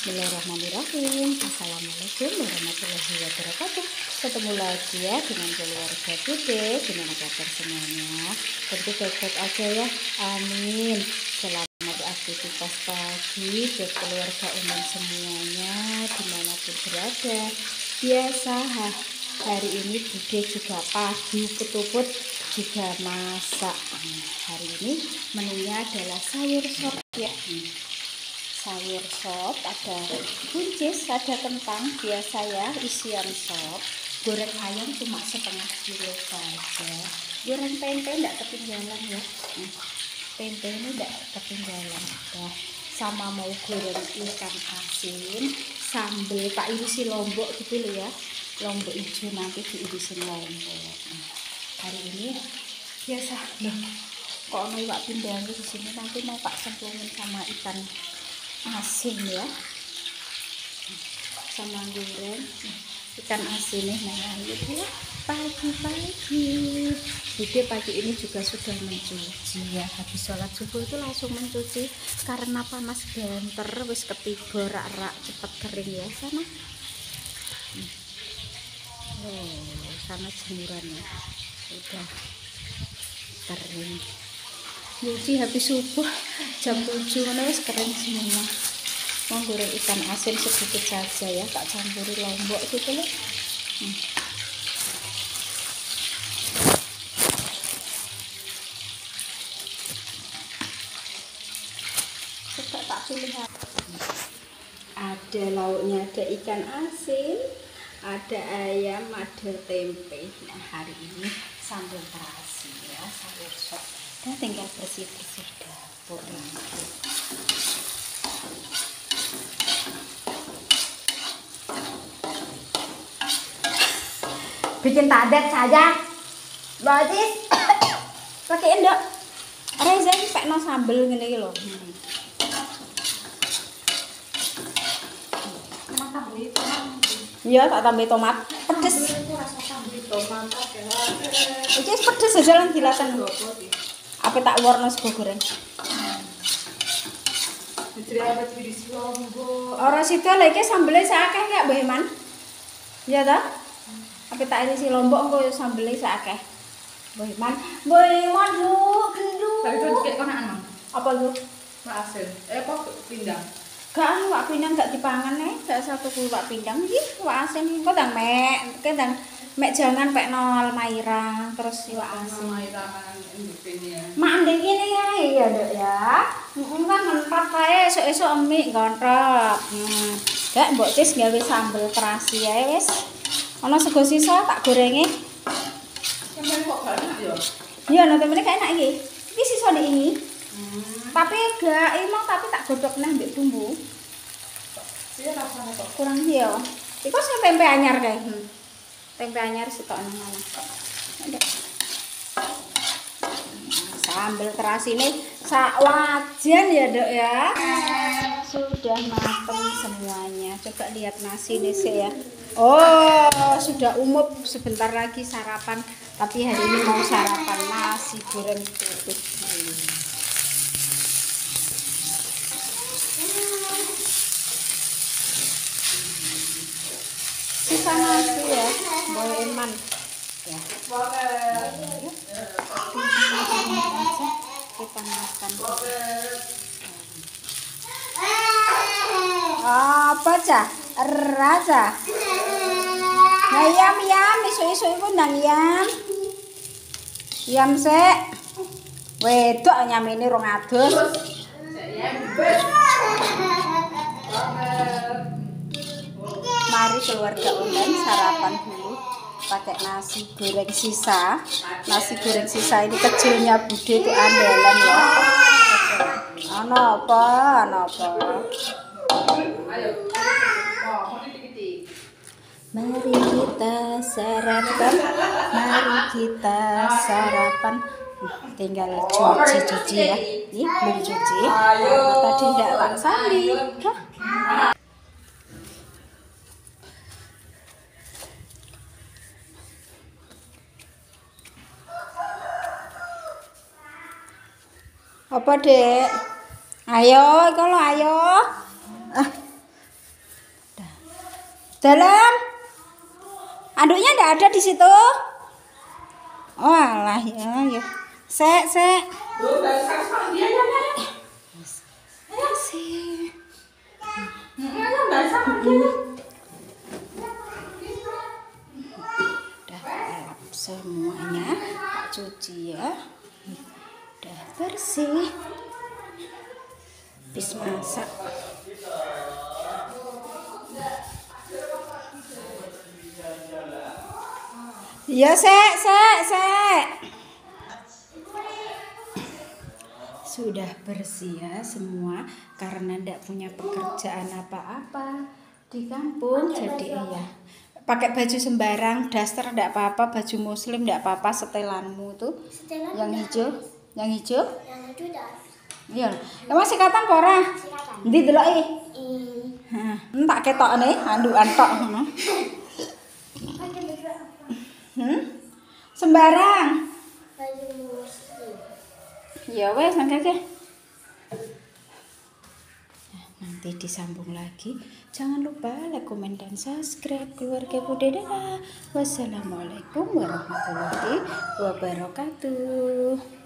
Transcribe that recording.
Bismillahirrahmanirrahim. Assalamualaikum warahmatullahi wabarakatuh. Ketemu lagi ya dengan keluarga Bude. Gimana kabar semuanya? Tentu baik-baik aja ya. Amin. Selamat aktivitas pagi buat keluarga umum semuanya dimanapun berada. Biasa hari ini Bude juga pagi uput-uput juga masak. Hari ini menunya adalah sayur sop ya. Sayur sop, ada buncis, ada kentang, biasa ya isian sop. Goreng ayam cuma setengah kilo saja. Goreng tempe enggak ketinggalan ya. Tempe ini enggak ketinggalan. Nah, sama mau goreng ikan asin sambil tak irisi lombok gitu loh ya. Lombok hijau nanti diirisin lombok. Hari ini biasa loh. Kok mau iwak pindang di sini nanti mau tak cemplungin sama ikan asin ya, sama goreng ikan asin nih. Nah itu ya pagi-pagi Bude pagi ini juga sudah mencuci ya, habis sholat subuh itu langsung mencuci karena panas banter wis ketiga rak-rak cepet kering ya. Sana jemurannya udah kering. Nyuci habis subuh jam 7 wis kering semua. Mau goreng ikan asin sedikit saja ya, tak campuri lombok gitu loh. Coba tak pilih. Ada lauknya, ada ikan asin, ada ayam, ada tempe. Nah hari ini sambal terasi ya, sayur sop. Dan tinggal bersih-bersih dapur lagi. Bikin tadat saja bagus. Pakai endok Reza ini pekno sambel ngene iki lho. Iya, tak tambah tomat. Pedes. Iki pedes aja lan dilaten. Apa tak warna sego goreng? Ora sida lha iki sambele sakake kaya Mbah Iman. Iya ta? Apa tak isi lombok engko sambele sakake. Mbah Iman, Tapi itu kayak konaan, Mang. apa lu? Mak asin. Apa pindang? Gak wak pindang gak dipangan gak satu wak pindang iki wak asin kok ndang mek jangan pekno Almaira terus iwak asin. Almaira mangan ndekene ya. Mak ndek kene ya, Dok ya. Kan mentok kae esuk-esuk emik gontrok. Gak mbok tis gawe sambel terasi ae wis. Ana sego sisa tak gorenge. Sampeyan kok banyak ya? Iya, nek temene kae enak iki. Iki sisa nek ini. Tapi gak emang tapi tak godhog neh mbek bumbu. Iya rasane kok Kurang iya. Iku sing tempe anyar kae. Tempe anyar sitokno mana. Sambel terasine sak wajan ya, Dok ya. Sudah mateng semuanya. Coba lihat nasi nih sih ya. Oh, sudah umum sebentar lagi sarapan. Tapi hari ini mau sarapan nasi goreng putih. Sisa nasi ya, boleh Iman ya. Kita makan. Apa cah? Raja. Nah, yam isu-isu iku ndang yam. Yam sik. Wedok nyamene 200. Mari keluarga online sarapan dulu pakai nasi goreng sisa. Nasi goreng sisa ini kecilnya Bude itu andalan ya. Ana apa? Mari kita sarapan. Tinggal cuci ya. Ini belum cuci. Tadi enggak tak salin. Apa, Dek? Ayo, kalau ayo. Dalam. Anduknya enggak ada di situ. Oh alah ya. Sek. Tuh, dari sana dia ya. Sek. Dari sana dia. Udah lap semuanya. Cuci ya. Udah bersih. Habis masak. Ya, sek. Sudah bersih ya semua karena ndak punya pekerjaan apa-apa di kampung. Jadi iya. Pakai baju sembarang, daster ndak apa-apa, baju muslim ndak apa-apa, setelanmu tuh. Setelan Yang hijau. Yang itu dah. Iya. Masih kapan ora? Sikatan. Ndi deloki? Ih. Tak ketokne andukan tok ngono. Sembarang. Baju muslim. Ya wes nangkake. Nanti disambung lagi. Jangan lupa like, komen, dan subscribe. Keluarga Budedara. Wassalamualaikum warahmatullahi wabarakatuh.